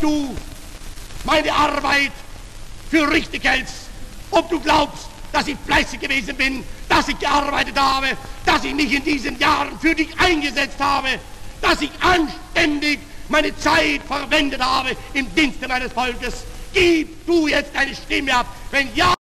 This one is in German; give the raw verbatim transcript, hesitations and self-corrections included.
du meine Arbeit für richtig hältst, ob du glaubst, dass ich fleißig gewesen bin, dass ich gearbeitet habe, dass ich mich in diesen Jahren für dich eingesetzt habe, dass ich anständig meine Zeit verwendet habe im Dienste meines Volkes. Gib du jetzt deine Stimme ab, wenn ja,